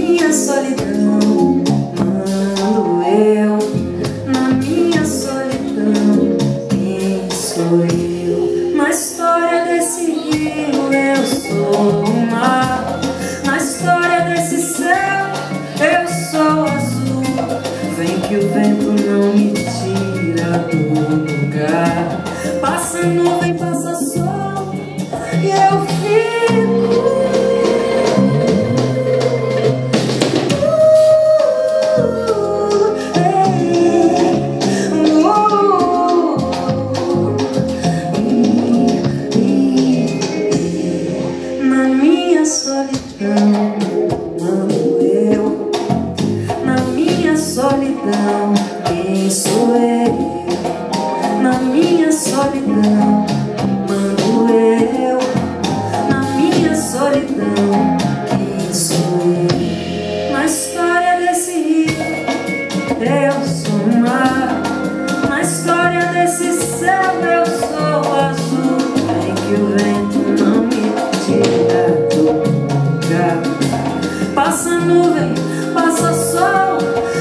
minha solidão, mando eu. Na minha solidão, quem sou eu? Na história desse rio eu sou o mar. Na história desse céu eu sou azul. Vem que o vento não me tira do lugar. Passa nuvem, passa sol e eu fico. Na minha solidão, mando eu. Na minha solidão, quem sou eu? Na minha solidão, mando eu. Na minha solidão, quem sou eu? Na história desse rio, eu sou o mar. Na história desse céu, eu sou azul. Vem que o vento não me tira do lugar. Passa nuvem, passa sol